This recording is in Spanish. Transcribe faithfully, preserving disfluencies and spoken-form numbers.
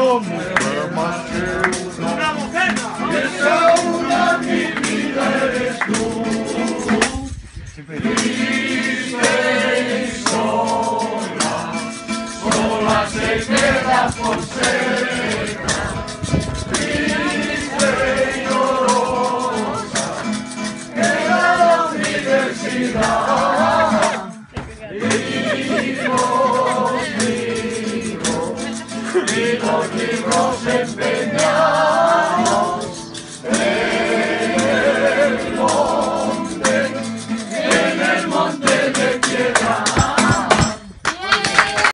mujer más que uno. ¡Una mujer! Y esa una mi vida eres tú. Triste y sola, sola se queda por ser.